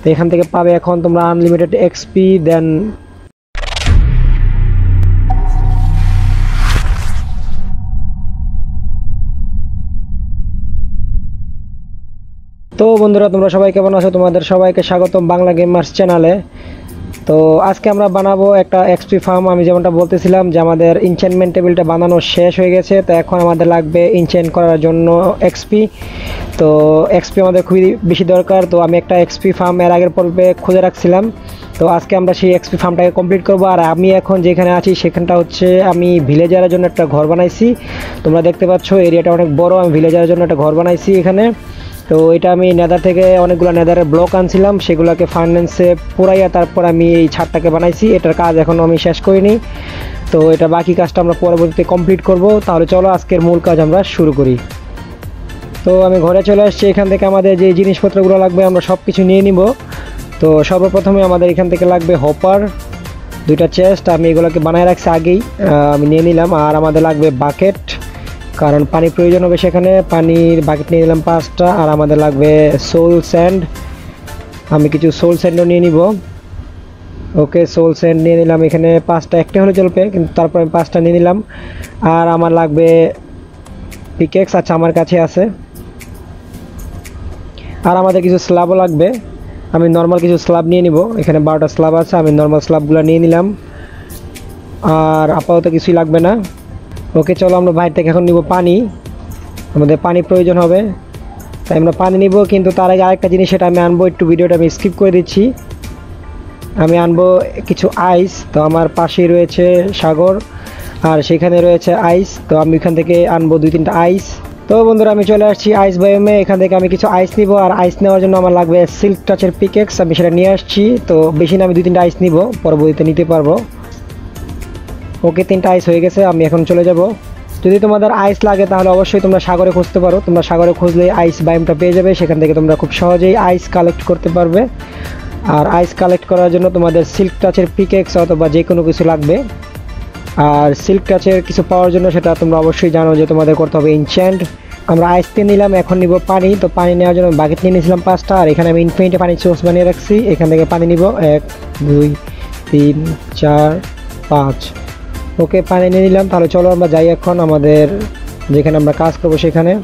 তো এখান থেকে পাবে এখন তোমরা আনলিমিটেড এক্সপি। দেন তো বন্ধুরা, তোমরা সবাই কেমন আছো? তোমাদের সবাইকে স্বাগতম বাংলা গেমার্স চ্যানেলে। তো আজকে আমরা বানাবো একটা এক্সপি ফার্ম। আমি যেমনটা বলতেছিলাম যে আমাদের ইনচেন্টমেন্ট টেবিলটা বানানো শেষ হয়ে গেছে, তো এখন আমাদের লাগবে ইনচেন্ট করার জন্য এক্সপি। তো এক্সপি আমাদের খুবই বেশি দরকার। তো আমি একটা এক্সপি ফার্ম এর আগের পর্বে খুঁজে রাখছিলাম, তো আজকে আমরা সেই এক্সপি ফার্মটাকে কমপ্লিট করবো। আর আমি এখন যেখানে আছি সেখানটা হচ্ছে আমি ভিলেজারের জন্য একটা ঘর বানাইছি। তোমরা দেখতে পাচ্ছ এরিয়াটা অনেক বড়। আমি ভিলেজারের জন্য একটা ঘর বানাইছি এখানে। তো এটা আমি নেদার থেকে অনেকগুলো নেদারের ব্লক আনছিলাম, সেগুলোকে ফাইন্যান্সে পুরাইয়া তারপর আমি এই ছাদটাকে বানাইছি। এটার কাজ এখনও আমি শেষ করিনি, তো এটা বাকি কাজটা আমরা পরবর্তীতে কমপ্লিট করব। তাহলে চলো আজকের মূল কাজ আমরা শুরু করি। তো আমি ঘরে চলে আসছি। এখান থেকে আমাদের যে জিনিসপত্রগুলো লাগবে আমরা সব কিছু নিয়ে নিব। তো সর্বপ্রথমে আমাদের এখান থেকে লাগবে হপার, দুইটা চেস্ট, আমি এগুলোকে বানায় রাখছি আগেই, আমি নিয়ে নিলাম। আর আমাদের লাগবে বাকেট, কারণ পানি প্রয়োজন হবে সেখানে। পানির বাকেট নিয়ে নিলাম 5টা। আর আমাদের লাগবে সোল স্যান্ড, আমি কিছু সোল স্যান্ডও নিয়ে নিব। ওকে, সোল স্যান্ড নিয়ে নিলাম এখানে 5টা, একটা হলে চলবে কিন্তু তারপর আমি 5টা নিয়ে নিলাম। আর আমার লাগবে পিকেক্স, আচ্ছা আমার কাছে আছে। আর আমাদের কিছু স্ল্যাবও লাগবে, আমি নর্মাল কিছু স্ল্যাব নিয়ে নিব। এখানে 12টা স্ল্যাব আছে, আমি নর্মাল স্ল্যাবগুলো নিয়ে নিলাম। আর আপাতত কিছুই লাগবে না। ওকে, চলো আমরা বাইরে থেকে এখন নিব পানি। আমাদের পানি প্রয়োজন হবে, তাই আমরা পানি নিব। কিন্তু তার আগে আরেকটা জিনিস, সেটা আমি আনবো, একটু ভিডিওটা আমি স্কিপ করে দিচ্ছি। আমি আনবো কিছু আইস। তো আমার পাশেই রয়েছে সাগর, আর সেখানে রয়েছে আইস। তো আমি এখান থেকে আনবো 2-3টা আইস। তো বন্ধুরা, আমি চলে আসছি আইস বায়োমে। এখান থেকে আমি কিছু আইস নিব। আর আইস নেওয়ার জন্য আমার লাগবে সিল্ক টাচের পিকেক্স, আমি সেটা নিয়ে আসছি। তো বেশি না, আমি 2-3টা আইস নিব, পরবর্তীতে নিতে পারবো। ওকে, 3টা আইস হয়ে গেছে, আমি এখন চলে যাব। যদি তোমাদের আইস লাগে তাহলে অবশ্যই তোমরা সাগরে খুঁজতে পারো। তোমরা সাগরে খুঁজলে আইস বায়োমটা পেয়ে যাবে, সেখান থেকে তোমরা খুব সহজেই আইস কালেক্ট করতে পারবে। আর আইস কালেক্ট করার জন্য তোমাদের সিল্ক টাচের পিকেক্স অথবা যে কোনো কিছু লাগবে। আর সিল্ক টাচের কিছু পাওয়ার জন্য সেটা তোমরা অবশ্যই জানো যে তোমাদের করতে হবে ইনচ্যান্ট। আমরা আইস নিয়ে নিলাম, এখন নিব পানি। তো পানি নেওয়ার জন্য বাকেট নিয়ে নিয়েছিলাম 5টা। আর এখানে আমি ইনফিনিটি পানির সোর্স বানিয়ে রাখছি, এখান থেকে পানি নিব 1 2 3 4 5। ওকে, পানি নিয়ে নিলাম। তাহলে চলো আমরা যাই এখন আমাদের যেখানে আমরা কাজ করবো সেখানে।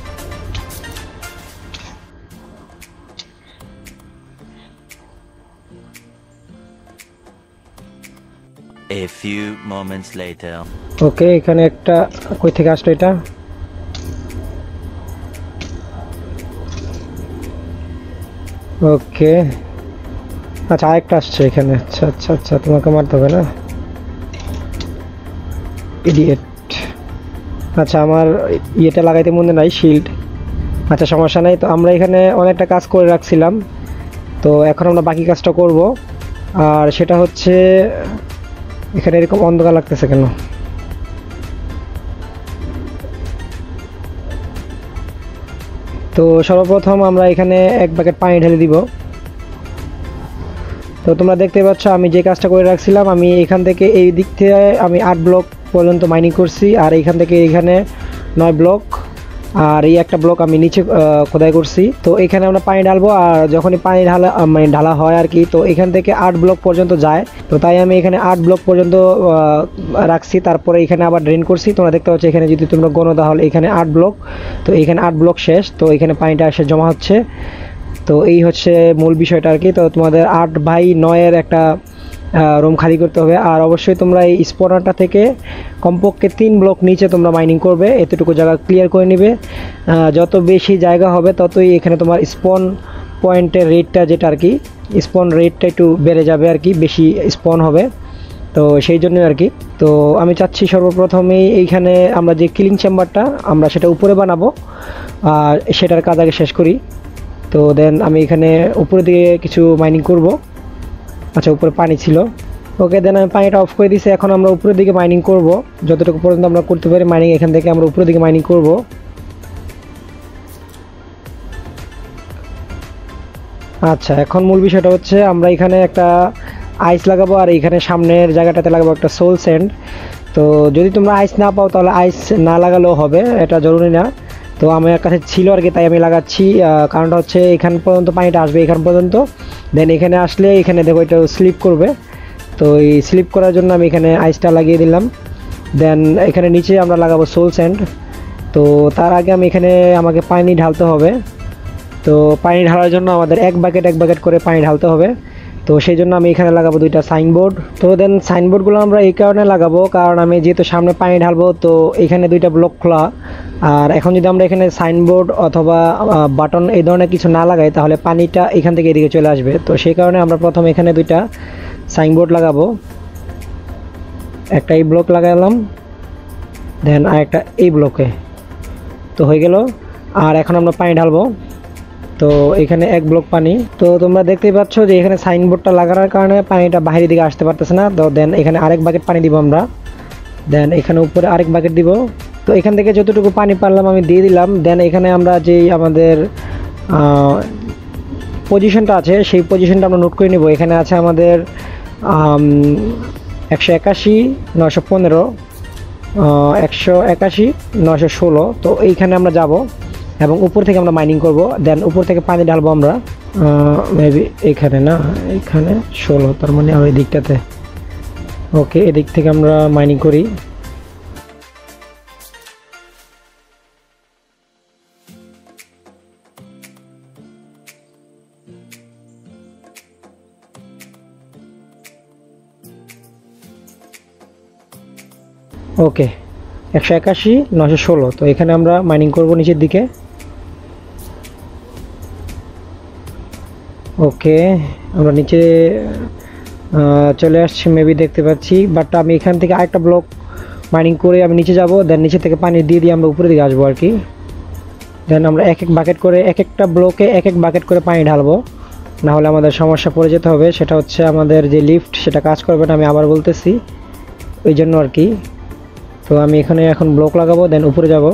A few moments later. ওকে, এখানে একটা কই থেকে আসলো এটা? ওকে, আচ্ছা আরেকটা আসছে এখানে। আচ্ছা আচ্ছা আচ্ছা, তোমাকে মারতে হবে না, ইডিয়েট। আচ্ছা, আমার ইয়েটা লাগাইতে মনে নাই, শিল্ড। আচ্ছা সমস্যা নাই। তো আমরা এখানে অনেকটা কাজ করে রাখছিলাম, তো এখন আমরা বাকি কাজটা করব। আর সেটা হচ্ছে, এখানে এরকম অন্ধকার লাগতেছে কেন? তো সর্বপ্রথম আমরা এখানে 1 বাকেট পানি ঢেলে দিব। তো তোমরা দেখতে পাচ্ছ আমি যে কাজটা করে রাখছিলাম, আমি এখান থেকে এই দিক থেকে আমি 8 ব্লক পর্যন্ত মাইনিং করছি। আর এইখান থেকে এখানে 9 ব্লক, আর এই একটা ব্লক আমি নিচে খোদাই করছি। তো এখানে আমরা পানি ঢালবো, আর যখনই পানি ঢালা হয় আর কি, তো এখান থেকে 8 ব্লক পর্যন্ত যায়। তো তাই আমি এখানে 8 ব্লক পর্যন্ত রাখছি, তারপরে এখানে আবার ড্রেন করছি। তোমরা দেখতে পাচ্ছ এখানে যদি তোমরা গণ তাহলে এখানে 8 ব্লক। তো এখানে 8 ব্লক শেষ, তো এখানে পানিটা এসে জমা হচ্ছে। তো এই হচ্ছে মূল বিষয়টা আর কি। তো তোমাদের 8/9 একটা রুম খালি করতে হবে। আর অবশ্যই তোমরা এই স্পনারটা থেকে কমপক্ষে 3 ব্লক নিচে তোমরা মাইনিং করবে, এতটুকু জায়গা ক্লিয়ার করে নিবে। যত বেশি জায়গা হবে ততই এখানে তোমার স্পন পয়েন্টের রেটটা, যেটা আর কি স্পন রেটটা একটু বেড়ে যাবে আর কি, বেশি স্পন হবে। তো সেই জন্য আর কি। তো আমি চাচ্ছি সর্বপ্রথমেই এইখানে আমরা যে কিলিং চেম্বারটা আমরা সেটা উপরে বানাবো, আর সেটার কাজ আগে শেষ করি। তো দেন আমি এখানে উপরের দিকে কিছু মাইনিং করব। আচ্ছা, উপরে পানি ছিল। ওকে, দেন আমি পানিটা অফ করে দিয়েছি। এখন আমরা উপরের দিকে মাইনিং করব, যতটুকু পর্যন্ত আমরা করতে পারি মাইনিং এখান থেকে আমরা উপরের দিকে মাইনিং করব। আচ্ছা, এখন মূল বিষয়টা হচ্ছে আমরা এখানে একটা আইস লাগাবো, আর এইখানে সামনের জায়গাটাতে লাগাবো একটা সোল স্যান্ড। তো যদি তোমরা আইস না পাও তাহলে আইস না লাগালেও হবে, এটা জরুরি না। তো আমার কাছে ছিল আর কি, তাই আমি লাগাচ্ছি। কারণটা হচ্ছে এখান পর্যন্ত পানিটা আসবে, এখান পর্যন্ত দেন এখানে আসলে এখানে দেখো এটা স্লিপ করবে, তো এই স্লিপ করার জন্য আমি এখানে আইসটা লাগিয়ে দিলাম। দেন এখানে নিচে আমরা লাগাবো সোল স্যান্ড। তো তার আগে আমি এখানে আমাকে পানি ঢালতে হবে। তো পানি ঢালার জন্য আমাদের এক বাকেট করে পানি ঢালতে হবে। তো সেই জন্য আমি এখানে লাগাবো দুইটা সাইনবোর্ড। তো দেন সাইনবোর্ডগুলো আমরা এই কারণে লাগাবো, কারণ আমি যেহেতু সামনে পানি ঢালবো, তো এখানে দুইটা ব্লক খোলা। আর এখন যদি আমরা এখানে সাইনবোর্ড অথবা বাটন এই ধরনের কিছু না লাগাই, তাহলে পানিটা এখান থেকে এদিকে চলে আসবে। তো সেই কারণে আমরা প্রথম এখানে দুইটা সাইনবোর্ড লাগাবো। একটা এই ব্লক লাগালাম, দেন আর একটা এই ব্লকে। তো হয়ে গেল। আর এখন আমরা পানি ঢালবো। তো এখানে এক ব্লক পানি। তো তোমরা দেখতেই পাচ্ছ যে এখানে সাইনবোর্ডটা লাগানোর কারণে পানিটা বাইরের দিকে আসতে পারতেছে না। তো দেন এখানে আরেক বাকেট পানি দিব আমরা। দেন এখানে উপরে আরেক বাকেট দিব। তো এখান থেকে যতটুকু পানি পারলাম আমি দিয়ে দিলাম। দেন এখানে আমরা যেই আমাদের পজিশনটা আছে, সেই পজিশনটা আমরা নোট করে নেব। এখানে আছে আমাদের 181, 915, 181, 916। তো এইখানে আমরা যাব এবং উপর থেকে আমরা মাইনিং করব। দেন উপর থেকে পানি ঢালবো আমরা। মেবি এখানে না, এখানে 16, তার মানে ওই দিকটাতে। ওকে, এদিক থেকে আমরা মাইনিং করি। ওকে, 181, 916। তো এখানে আমরা মাইনিং করব নিচের দিকে। ওকে, আমরা নিচে চলে আসছি, মেবি দেখতে পাচ্ছি। বাট আমি এখান থেকে আরেকটা ব্লক মাইনিং করে আমি নিচে যাব। দেন নিচে থেকে পানি দিয়ে আমরা উপরে দিকে আসবো আর কি। দেন আমরা এক এক বাকেট করে, এক একটা ব্লকে এক এক বাকেট করে পানি ঢালবো, না হলে আমাদের সমস্যা পড়ে যেতে হবে। সেটা হচ্ছে আমাদের যে লিফট, সেটা কাজ করবে না, আমি আবার বলতেছি, ওই জন্য আর কি। তো আমি এখানে এখন ব্লক লাগাবো, দেন উপরে যাব।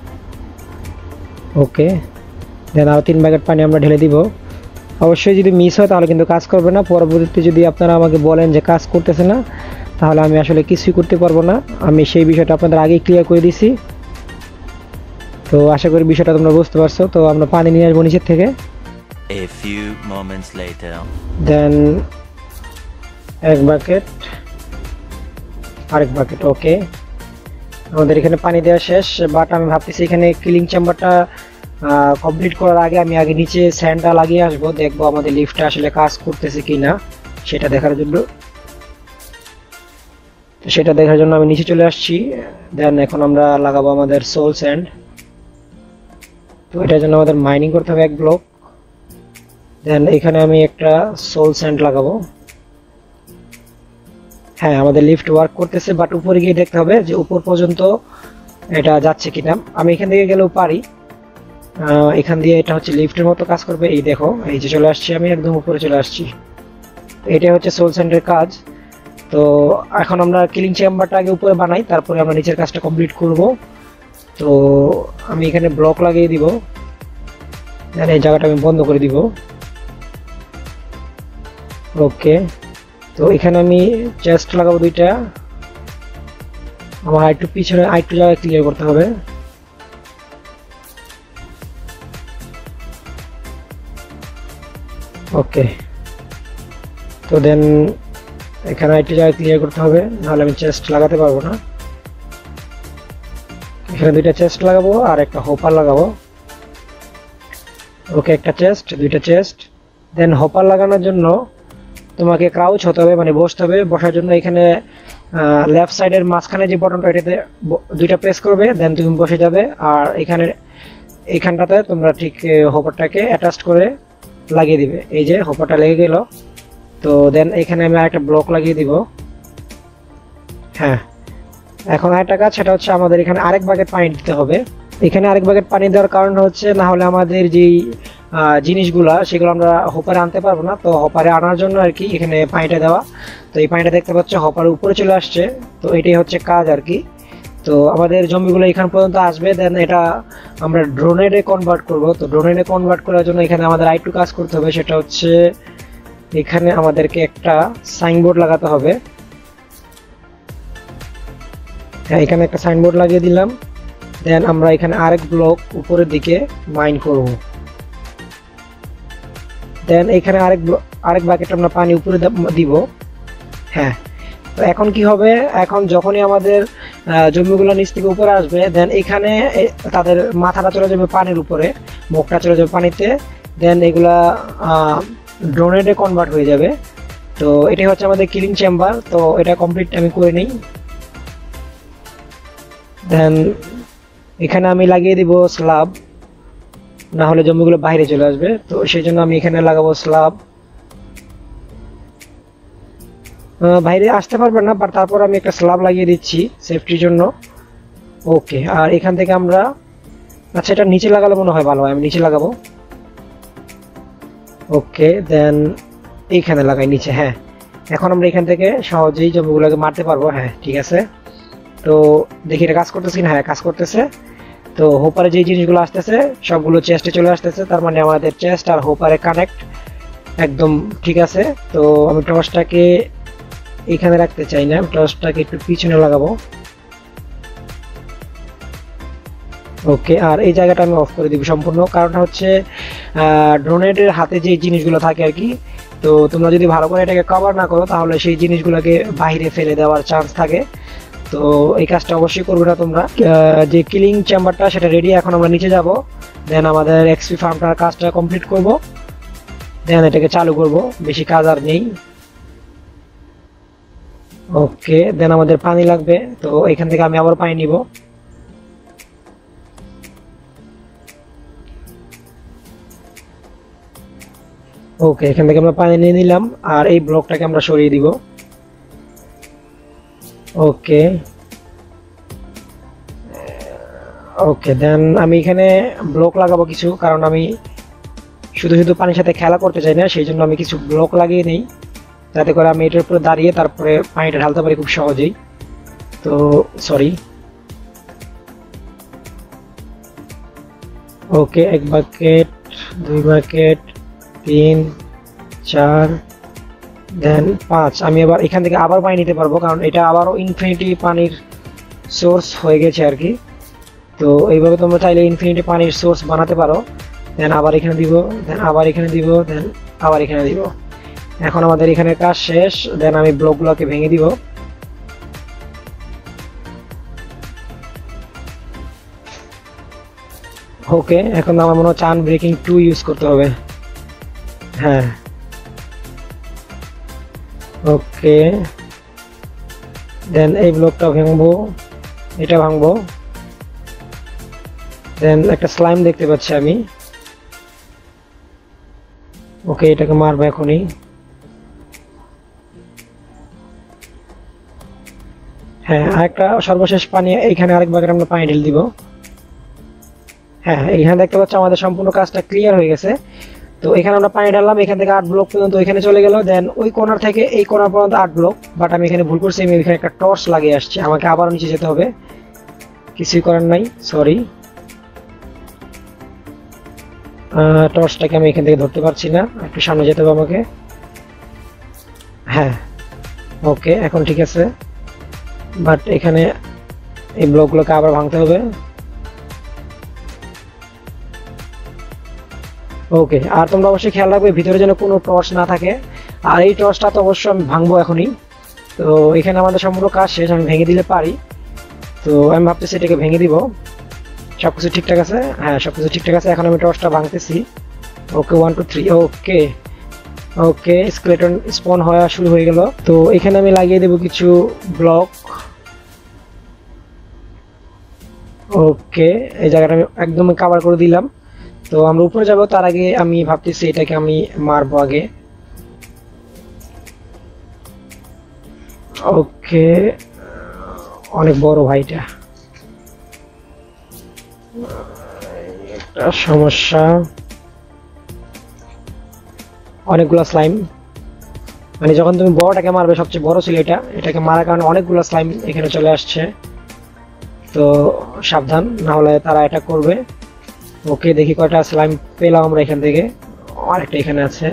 ওকে, দেন আরও 3 বাকেট পানি আমরা ঢেলে দিব। অবশ্যই যদি মিস হয় তাহলে কিন্তু কাজ করবে না। পরবর্তীতে যদি আপনারা আমাকে বলেন যে কাজ করতেছে না, তাহলে আমি আসলে কিছুই করতে পারবো না। আমি সেই বিষয়টা আপনাদের আগেই ক্লিয়ার করে দিছি। তো আশা করি বিষয়টা তোমরা বুঝতে পারছো। তো আমরা পানি নিয়ে আসবো নিচের থেকে। A few moments later. দেন এক বাকেট, আরেক বাকেট। ওকে, আমাদের এখানে পানি দেওয়া শেষ। বাট আমি ভাবতেছি এখানে কিলিং চেম্বারটা কমপ্লিট করার আগে আমি আগে নিচে স্যান্ডটা লাগিয়ে আসবো, দেখবো আমাদের লিফটটা আসলে কাজ করতেছে কিনা সেটা দেখার জন্য। তো সেটা দেখার জন্য আমি নিচে চলে আসছি। দেন এখন আমরা লাগাবো আমাদের সোল স্যান্ড। তো এটার জন্য আমাদের মাইনিং করতে হবে এক ব্লক। দেন এখানে আমি একটা সোল স্যান্ড লাগাবো। হ্যাঁ, আমাদের লিফট ওয়ার্ক করতেছে, বাট উপরে গিয়ে দেখতে হবে যে উপর পর্যন্ত এটা যাচ্ছে কিনা। আমি এখান থেকে গেলেও পারি, এখান দিয়ে এটা হচ্ছে লিফটের মতো কাজ করবে। এই দেখো, এই যে চলে আসছি, আমি একদম উপরে চলে আসছি। এটাই হচ্ছে সোল স্যান্ডের কাজ। তো এখন আমরা কিলিং চেম্বারটা আগে উপরে বানাই, তারপরে আমরা নিচের কাজটা কমপ্লিট করব। তো আমি এখানে ব্লক লাগিয়ে দিব, দেন এই জায়গাটা আমি বন্ধ করে দিব। ওকে, তো এখানে আমি চেস্ট লাগাবো দুইটা। আমার আরেকটু পিছনে আরেকটু জায়গায় ক্লিয়ার করতে হবে। ওকে, তো দেন এখানে আরেকটু জায়গায় ক্লিয়ার করতে হবে, নাহলে আমি চেস্ট লাগাতে পারবো না। এখানে দুইটা চেস্ট লাগাবো আর একটা হপার লাগাবো। ওকে, একটা চেস্ট, দুইটা চেস্ট। দেন হপার লাগানোর জন্য তোমাকে ক্রাউচ হতে হবে, মানে বসতে হবে। বসার জন্য এখানে লেফট সাইডের মাঝখানে যে বটনটা, এটাতে দুইটা প্রেস করবে, দেন তুমি বসে যাবে। আর এখানে এইখানটাতে তোমরা ঠিক হপারটাকে অ্যাটাচ করে লাগিয়ে দিবে। এই যে হপারটা লেগে গেল। তো দেন এখানে আমি আরেকটা ব্লক লাগিয়ে দিব। হ্যাঁ, এখন আরেকটা কাজ, সেটা হচ্ছে আমাদের এখানে আরেক বাকেট পানি দিতে হবে। এখানে আরেক বাকেট পানি দেওয়ার কারণ হচ্ছে, না হলে আমাদের যেই জিনিসগুলা সেগুলো আমরা হপারে আনতে পারবো না। তো হপারে আনার জন্য আর কি এখানে পানিটা দেওয়া। তো এই পানিটা দেখতে পাচ্ছ হপারের উপরে চলে আসছে। তো এটাই হচ্ছে কাজ আর কি। তো আমাদের জমিগুলো এখান পর্যন্ত আসবে, দেন এটা আমরা ড্রোনেডে কনভার্ট করব। তো ড্রোনেডে কনভার্ট করার জন্য এখানে আমাদের আরেকটু কাজ করতে হবে, সেটা হচ্ছে এখানে আমাদেরকে একটা সাইনবোর্ড লাগাতে হবে। হ্যাঁ, এখানে একটা সাইনবোর্ড লাগিয়ে দিলাম। দেন আমরা এখানে আরেক ব্লক উপরের দিকে মাইন করব। দেন এখানে আরেক বাকেট আমরা পানি উপরে দিব। হ্যাঁ, তো এখন কি হবে, এখন যখনই আমাদের জমিগুলো নিচ থেকে উপরে আসবে, দেন এখানে তাদের মাথাটা চলে যাবে পানির উপরে, মুখটা চলে যাবে পানিতে, দেন এগুলা ড্রোনেডে কনভার্ট হয়ে যাবে। তো এটাই হচ্ছে আমাদের কিলিং চেম্বার। তো এটা কমপ্লিট আমি করে নিই। দেন এখানে আমি লাগিয়ে দিব স্ল্যাব, না হলে জমিগুলো বাইরে চলে আসবে। তো সেই জন্য আমি এখানে লাগাবো স্ল্যাব। বাইরে আসতে পারবে না, বাট তারপর আমি একটা স্ল্যাব লাগিয়ে দিচ্ছি সেফটির জন্য। ওকে, আর এখান থেকে আমরা, আচ্ছা এটা নিচে লাগালে মনে হয় ভালো হয়, আমি নিচে লাগাবো। ওকে, দেন এইখানে লাগাই নিচে। হ্যাঁ, এখন আমরা এখান থেকে সহজেই জমিগুলোকে মারতে পারবো। হ্যাঁ ঠিক আছে, তো দেখি এটা কাজ করতেছে কিনা। হ্যাঁ কাজ করতেছে। তো হোপারে যে জিনিসগুলো আসতেছে সবগুলো চেস্টে চলে আসতেছে, তার মানে আমাদের চেস্ট আর হোপারে কানেক্ট একদম ঠিক আছে। তো আমি টর্চটাকে এখানে রাখতে চাই না, টর্চটাকে একটু পিছনে লাগাবো। ওকে, আর এই জায়গাটা আমি অফ করে দিব সম্পূর্ণ। কারণটা হচ্ছে ড্রোনেটের হাতে যে জিনিসগুলো থাকে আর কি, তো তোমরা যদি ভালো করে এটাকে কভার না করো তাহলে সেই জিনিসগুলোকে বাইরে ফেলে দেওয়ার চান্স থাকে। তো এই কাজটা অবশ্যই করবে না তোমরা। যে কিলিং চেম্বারটা সেটা রেডি, এখন আমরা নিচে যাব, দেন আমাদের এক্সপি ফার্মটার কাজটা কমপ্লিট করব, দেন এটাকে চালু করব, বেশি কাজ আর নেই। ওকে, দেন আমাদের পানি লাগবে, তো এখান থেকে আমি আবার পানি নিব। ওকে, এখান থেকে আমরা পানি নিয়ে নিলাম, আর এই ব্লকটাকে আমরা সরিয়ে দিব। ওকে ওকে, দেন আমি এখানে ব্লক লাগাবো কিছু, কারণ আমি শুধু শুধু পানির সাথে খেলা করতে চাই না, সেই জন্য আমি কিছু ব্লক লাগিয়ে নিই, যাতে করে আমি এটার উপরে দাঁড়িয়ে তারপরে পানিটা ঢালতে পারি খুব সহজেই। তো sorry. Okay, 1 bucket, 2 bucket, 3, 4, then 5। আমি আবার এখান থেকে আবার পানি নিতে পারবো, কারণ এটা আবারও ইনফিনিটি পানির সোর্স হয়ে গেছে আর কি। তো এইভাবে তোমরা চাইলে ইনফিনিটি পানির সোর্স বানাতে পারো। দেন আবার এখানে দিব, দেন আবার এখানে দিব, দেন আবার এখানে দিব। এখন আমাদের এখানে কাজ শেষ। দেন আমি ব্লকগুলোকে ভেঙে দিব। ওকে, এখন আমার মনে হচ্ছে আনব্রেকিং 2 ইউজ করতে হবে। হ্যাঁ ওকে, দেন এই ব্লকটা ভাঙবো, এটা ভাঙবো। দেন একটা স্লাইম দেখতে পাচ্ছি আমি। ওকে, এটাকে মারবো এখনই। হ্যাঁ, আরেকটা সর্বশেষ পানি, এইখানে আরেক বাকেট আমরা পানি ঢেলে দিব। হ্যাঁ, এইখানে দেখতে পাচ্ছি আমাদের সম্পূর্ণ কাজটা ক্লিয়ার হয়ে গেছে। তো এখানে আমরা পানি ঢাললাম, এখান থেকে 8 ব্লক পর্যন্ত এখানে চলে গেল। দেন ওই কর্নার থেকে এই কর্নার পর্যন্ত 8 ব্লক, বাট আমি এখানে ভুল করছি, আমি এখানে একটা টর্চ লাগিয়ে আসছি, আমাকে আবার নিচে যেতে হবে, কিছুই করার নাই, সরি। টর্চটাকে আমি এখান থেকে ধরতে পারছি না, একটু সামনে যেতে হবে আমাকে। হ্যাঁ ওকে, এখন ঠিক আছে, বাট এখানে এই ব্লকগুলোকে আবার ভাঙতে হবে। ওকে, আর তোমরা অবশ্যই খেয়াল রাখবে ভিতরে যেন কোনো টর্চ না থাকে। আর এই টর্চটা তো অবশ্যই আমি ভাঙবো এখনই। তো এখানে আমাদের সম্পূর্ণ কাজ শেষ, আমি ভেঙে দিলে পারি। তো আমি ভাবতেছি এটাকে ভেঙে দিব। সবকিছু ঠিকঠাক আছে? হ্যাঁ, সবকিছু ঠিকঠাক আছে। এখন আমি টর্চটা ভাঙতেছি। ওকে, 1 2 3। ওকে ওকে, স্কেলেটন স্পন হওয়া শুরু হয়ে গেল। তো এখানে আমি লাগিয়ে দেব কিছু ব্লক। ওকে, এই জায়গাটা আমি একদম কভার করে দিলাম। তো আমরা উপরে যাব, তার আগে আমি ভাবতেছি এটাকে আমি মারবো আগে। ওকে, অনেক বড় ভাইটা, একটা সমস্যা, অনেকগুলো স্লাইম, মানে যখন তুমি বড়টাকে মারবে, সবচেয়ে বড় ছিল এটা, এটাকে মারার কারণে অনেকগুলো স্লাইম এখানে চলে আসছে। তো সাবধান, না হলে তারা এটা করবে। ওকে, দেখি কয়টা স্লাইম পেলাম আমরা এখান থেকে। আরেকটা এখানে আছে,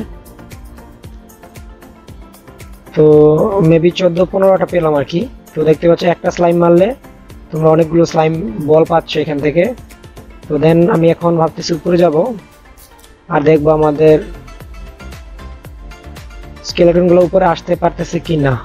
তো মেবি 14-15টা পেলাম আর কি। তো দেখতে পাচ্ছ একটা স্লাইম মারলে তোমরা অনেকগুলো স্লাইম বল পাচ্ছ এখান থেকে। তো দেন আমি এখন ভাবতেছি উপরে যাব আর দেখবো আমাদের স্কেলেটনগুলো উপরে আসতে পারতেছে কি না।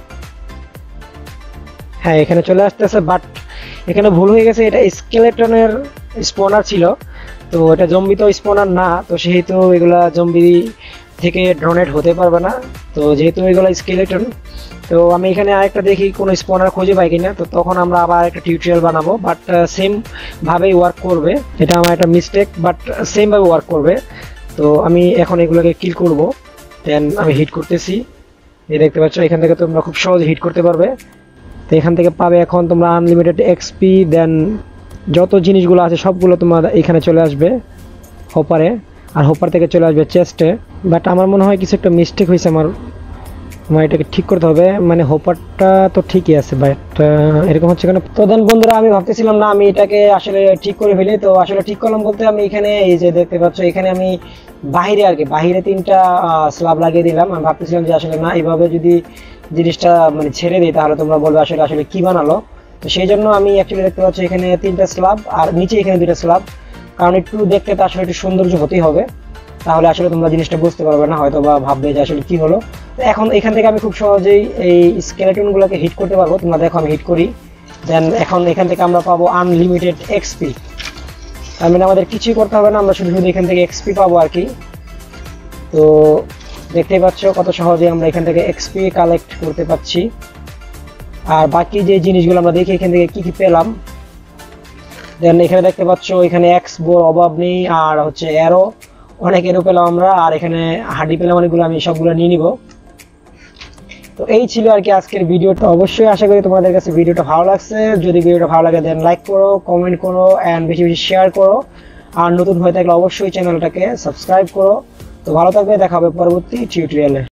হ্যাঁ, এখানে চলে আসতেছে, বাট এখানে ভুল হয়ে গেছে, এটা স্কেলেটনের স্পনার ছিল, তো এটা জম্বি তো স্পনার না, তো সেহেতু এগুলা জম্বি থেকে ডোনেট হতে পারবে না। তো যেহেতু এগুলো স্কেলেটন, তো আমি এখানে আরেকটা দেখি কোনো স্পনার খুঁজে পাই কিনা, তো তখন আমরা আবার একটা টিউটোরিয়াল বানাবো, বাট সেম ভাবেই ওয়ার্ক করবে। এটা আমার একটা মিস্টেক, বাট সেম ভাবে ওয়ার্ক করবে। তো আমি এখন এগুলোকে কিল করব, দেন আমি হিট করতেছি। এই দেখতে পাচ্ছ, এখান থেকে তোমরা খুব সহজে হিট করতে পারবে। তো এখান থেকে পাবে এখন তোমরা আনলিমিটেড এক্সপি, দেন যত জিনিসগুলো আছে সবগুলো তোমার এখানে চলে আসবে হপারে, আর হপার থেকে চলে আসবে চেস্টে। বাট আমার মনে হয় কিছু একটা মিস্টেক হয়েছে, আমার এটাকে ঠিক করতে হবে। মানে হোপারটা তো ঠিকই আছে, বাট এরকম হচ্ছে কেন? তো দেন বন্ধুরা, আমি ভাবতেছিলাম না আমি এটাকে আসলে ঠিক করে ফেলি। তো আসলে ঠিক করলাম বলতে, আমি এখানে এই যে দেখতে পাচ্ছ, এখানে আমি বাহিরে আর কি বাহিরে 3টা স্ল্যাব লাগিয়ে দিলাম। আমি ভাবতেছিলাম যে আসলে না, এইভাবে যদি জিনিসটা মানে ছেড়ে দিই তাহলে তোমরা বলবে আসলে আসলে কি বানালো। তো সেই জন্য আমি অ্যাকচুয়ালি দেখতে পাচ্ছি এখানে 3টা স্ল্যাব, আর নিচে এখানে 2টা স্ল্যাব, কারণ একটু দেখতে তো আসলে একটু সৌন্দর্য হতেই হবে, তাহলে আসলে তোমরা জিনিসটা বুঝতে পারবে না, হয়তো বা ভাববে যে আসলে কি হলো। এখন এখান থেকে আমি খুব সহজেই এই স্কেলেটন গুলোকে হিট করতে পারবো। তোমরা দেখো আমি হিট করি, দেন এখন এখান থেকে আমরা পাবো আনলিমিটেড এক্সপি। তার মানে আমাদের কিছুই করতে হবে না, আমরা শুধু শুধু এখান থেকে এক্সপি পাবো আর কি। তো দেখতেই পাচ্ছ কত সহজে আমরা এখান থেকে এক্সপি কালেক্ট করতে পারছি। আর বাকি যে জিনিসগুলো আমরা দেখি এখান থেকে কি কি পেলাম, দেন এখানে দেখতে পাচ্ছ এখানে এক্স বোর অভাব নেই, আর হচ্ছে অ্যারো, অনেক এরো পেলাম আমরা, আর এখানে হাডি পেলাম অনেকগুলো, আমি সবগুলো নিয়ে নিব। তো এই ছিল আর কি আজকের ভিডিওটা। অবশ্যই আশা করি তোমাদের কাছে ভিডিওটা ভালো লাগছে। যদি ভিডিওটা ভালো লাগে দেন লাইক করো, কমেন্ট করো, এন্ড বেশি বেশি শেয়ার করো। আর নতুন হয়ে থাকলে অবশ্যই চ্যানেলটাকে সাবস্ক্রাইব করো। তো ভালো থাকবে, দেখা হবে পরবর্তী টিউটোরিয়ালে।